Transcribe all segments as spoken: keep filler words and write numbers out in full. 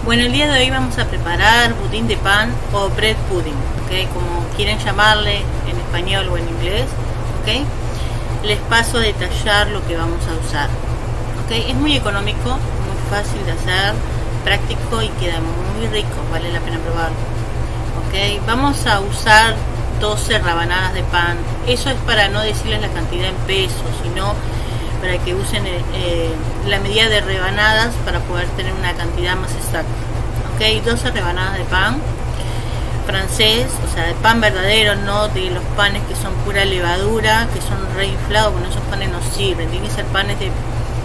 Bueno, el día de hoy vamos a preparar budín de pan o bread pudding, ¿okay? Como quieren llamarle en español o en inglés, ¿okay? Les paso a detallar lo que vamos a usar, ¿okay? Es muy económico, muy fácil de hacer, práctico y queda muy rico, vale la pena probarlo, ¿okay? Vamos a usar doce rabanadas de pan. Eso es para no decirles la cantidad en pesos, sino para que usen eh, la medida de rebanadas para poder tener una cantidad más exacta. Ok, doce rebanadas de pan francés, o sea, de pan verdadero, no de los panes que son pura levadura, que son reinflados, porque esos panes no sirven. Tienen que ser panes de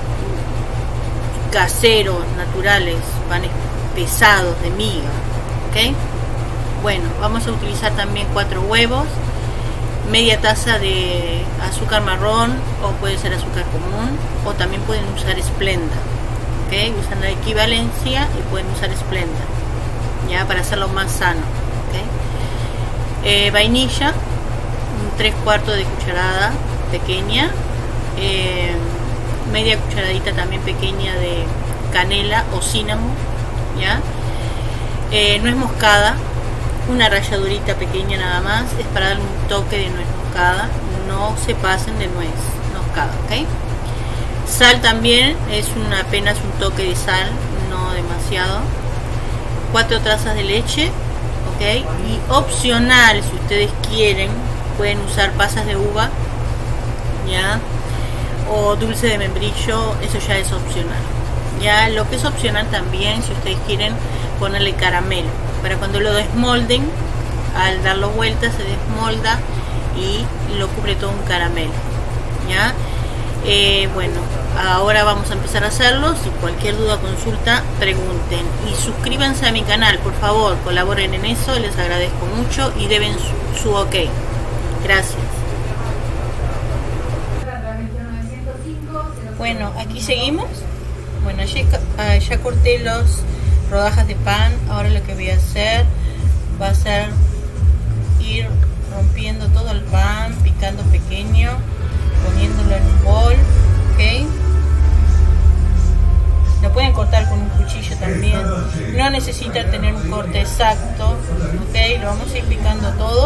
caseros, naturales, panes pesados, de miga. Ok, bueno, vamos a utilizar también cuatro huevos, media taza de azúcar marrón o puede ser azúcar común, o también pueden usar Splenda, ¿okay? Usan la equivalencia y pueden usar Splenda, ya, para hacerlo más sano, ¿okay? eh, vainilla, tres cuartos de cucharada pequeña, eh, media cucharadita también pequeña de canela o cinnamon, ya, eh, nuez moscada, una ralladurita pequeña nada más, es para darle un toque de nuez moscada, no se pasen de nuez moscada, ¿ok? Sal también, es una, apenas un toque de sal, no demasiado. Cuatro tazas de leche, ¿ok? Y opcional, si ustedes quieren, pueden usar pasas de uva, ya, o dulce de membrillo, eso ya es opcional. Ya, lo que es opcional también, si ustedes quieren ponerle caramelo, para cuando lo desmolden, al darlo vuelta se desmolda y lo cubre todo un caramelo, ya. Eh, bueno, ahora vamos a empezar a hacerlo. Si cualquier duda o consulta, pregunten y suscríbanse a mi canal, por favor, colaboren en eso, les agradezco mucho y deben su, su ok. Gracias. Bueno, aquí seguimos. Bueno, ya, ya corté los rodajas de pan. Ahora lo que voy a hacer va a ser ir rompiendo todo el pan, picando pequeño, poniéndolo en un bol, ¿ok? Lo pueden cortar con un cuchillo también, no necesita tener un corte exacto, ¿ok? Lo vamos a ir picando todo.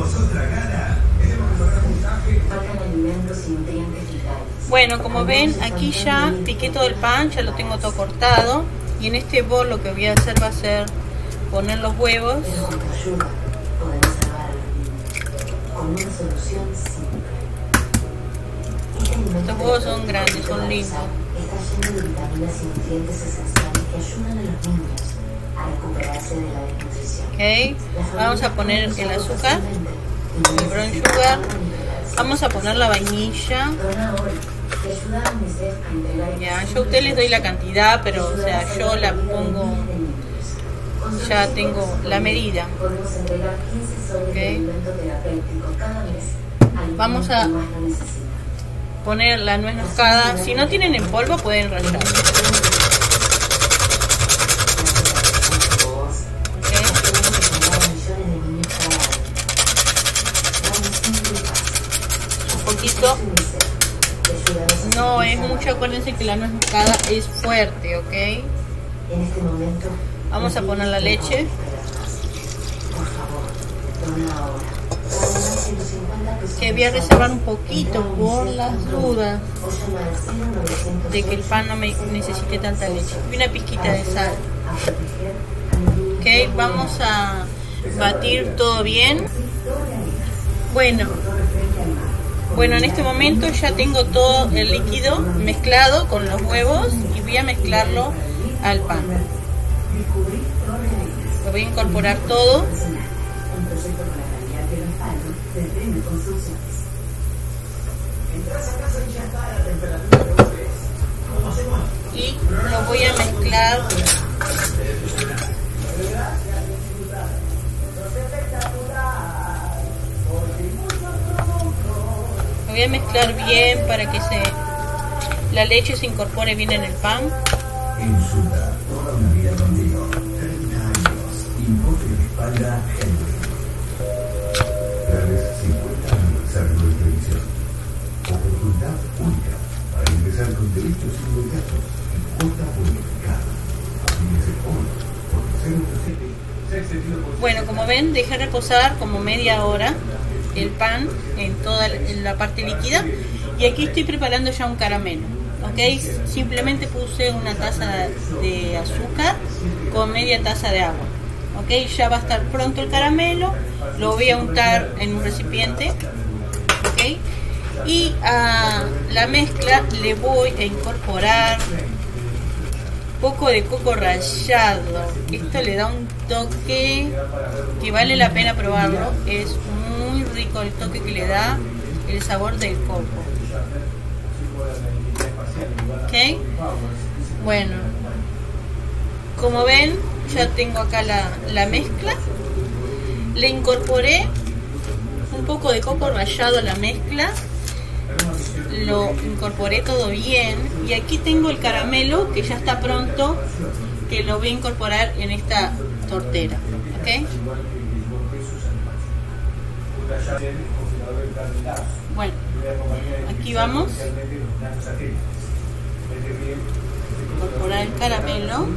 Bueno, como ven, aquí ya piqué todo el pan, ya lo tengo todo cortado. Y en este bol lo que voy a hacer va a ser poner los huevos. Estos huevos son grandes, son lindos. Ok, vamos a poner el azúcar, el brown sugar. Vamos a poner la vainilla. Ya, yo a ustedes les doy la cantidad, pero o sea, yo la pongo, ya tengo la medida. Okay. Vamos a poner la nuez moscada. Si no tienen en polvo, pueden rallar. Un poquito. No es mucho, acuérdense que la nuez moscada es fuerte, ¿ok? Vamos a poner la leche. Que voy a reservar un poquito por las dudas de que el pan no me necesite tanta leche. Y una pizquita de sal. Ok, vamos a batir todo bien. Bueno. Bueno, en este momento ya tengo todo el líquido mezclado con los huevos y voy a mezclarlo al pan. Lo voy a incorporar todo. Y lo voy a mezclar. Voy a mezclar bien para que se, la leche se incorpore bien en el pan. Insulta toda una vida contigo. treinta años. Importe de espalda Henry. Darles cincuenta aniversario de televisión. Oportunidad única para ingresar con derechos inmediatos y cuota bonificada. Afíliese hoy. Bueno, como ven, dejé reposar como media hora el pan en toda la parte líquida y aquí estoy preparando ya un caramelo. Ok, simplemente puse una taza de azúcar con media taza de agua. Ok, ya va a estar pronto el caramelo. Lo voy a untar en un recipiente. Ok, y a la mezcla le voy a incorporar poco de coco rallado. Esto le da un toque que vale la pena probarlo. Es muy rico el toque que le da el sabor del coco. Ok, bueno, como ven, ya tengo acá la, la mezcla. Le incorporé un poco de coco rallado a la mezcla. Lo incorporé todo bien y aquí tengo el caramelo que ya está pronto, que lo voy a incorporar en esta tortera. ¿Ok? Bueno, aquí vamos a incorporar el caramelo.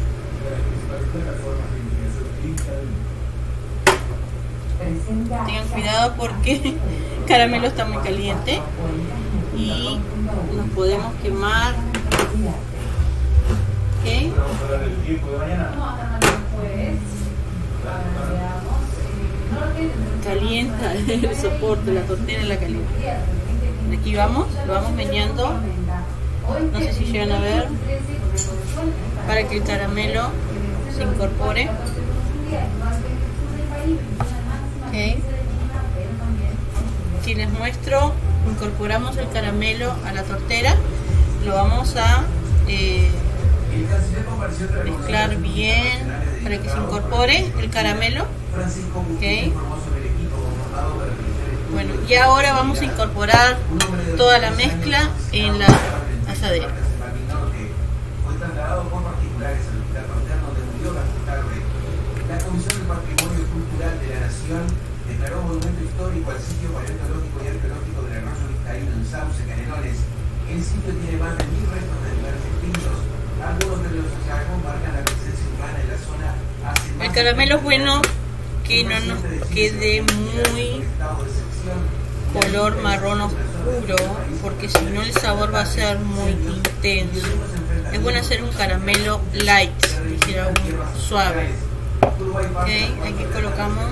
Tengan cuidado porque el caramelo está muy caliente y nos podemos quemar. ¿Okay? Calienta el soporte, la tortera la calienta. Aquí vamos, lo vamos meneando. No sé si llegan a ver, para que el caramelo se incorpore. Okay. Si les muestro, incorporamos el caramelo a la tortera, lo vamos a eh, mezclar bien para que se incorpore el caramelo. Okay. Bueno, y ahora vamos a incorporar toda la mezcla en la asadera. La Comisión del Patrimonio Cultural de la Nación declaró monumento histórico al sitio paleontológico y arqueológico del arroyo vizcaíno en Sauce, Canelones. El sitio tiene más de mil restos de animales extintos. Algunos de los hallazgos marcan la presencia humana en la zona hace más. El caramelo es bueno que no nos quede muy color marrón oscuro, porque si no el sabor va a ser muy intenso. Es bueno hacer un caramelo light, dijera uno, suave. Ok, aquí colocamos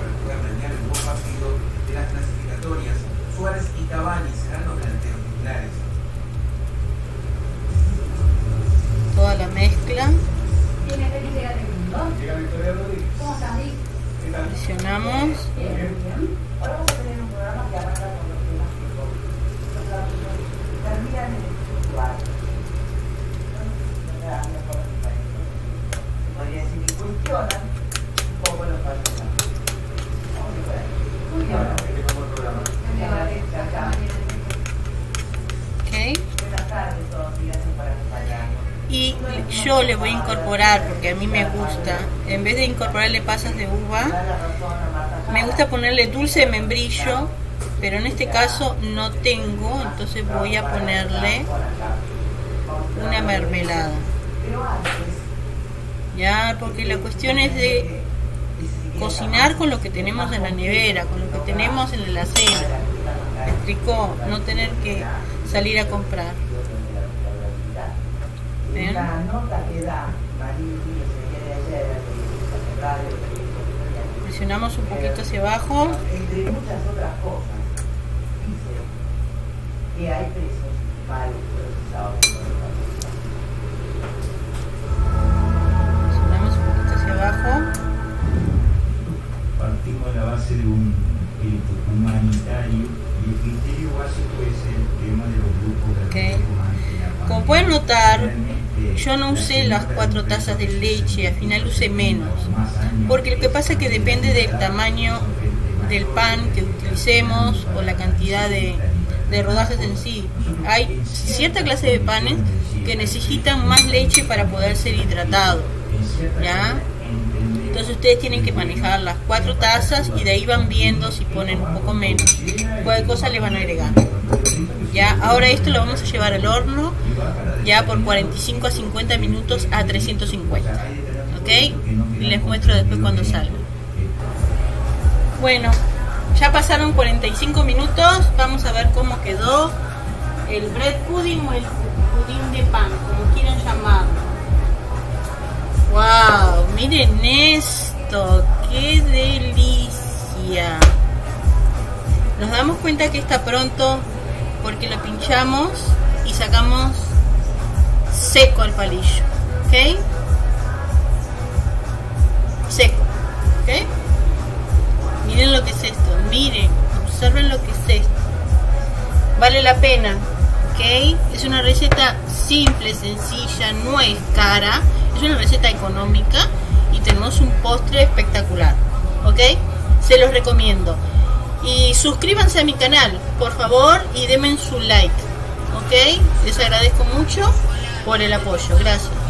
toda la mezcla. Presionamos. Okay. Y yo le voy a incorporar, porque a mí me gusta, en vez de incorporarle pasas de uva, me gusta ponerle dulce de membrillo, pero en este caso no tengo, entonces voy a ponerle una mermelada. Ya, porque la cuestión es de cocinar con lo que tenemos en la nevera, con lo que tenemos en la alacena. ¿Me explicó? No tener que salir a comprar. ¿Ven? Presionamos un poquito hacia abajo. Entre muchas otras cosas, dice que hay presos mal procesados. Presionamos un poquito hacia abajo. Partimos de la base de un espíritu humanitario y el criterio básico es el tema de los grupos de Okay. humanos. Como pueden notar, yo no usé las cuatro tazas de leche, al final usé menos, porque lo que pasa es que depende del tamaño del pan que utilicemos o la cantidad de, de rodajas en sí. Hay cierta clase de panes que necesitan más leche para poder ser hidratados, ¿ya? Entonces ustedes tienen que manejar las cuatro tazas y de ahí van viendo si ponen un poco menos. Cualquier cosa le van a agregar. Ya, ahora esto lo vamos a llevar al horno ya por cuarenta y cinco a cincuenta minutos a trescientos cincuenta. ¿ok? Y les muestro después cuando salga. Bueno, ya pasaron cuarenta y cinco minutos. Vamos a ver cómo quedó el bread pudding o el pudín de pan, como quieran llamarlo. Wow, miren esto, qué delicia. Nos damos cuenta que está pronto porque lo pinchamos y sacamos seco el palillo, ¿ok? Seco, ¿ok? Miren lo que es esto, miren, observen lo que es esto. Vale la pena, ¿ok? Es una receta simple, sencilla, no es cara, es una receta económica y tenemos un postre espectacular, ¿ok? Se los recomiendo. Y suscríbanse a mi canal, por favor, y denme su like, ¿ok? Les agradezco mucho por el apoyo, gracias.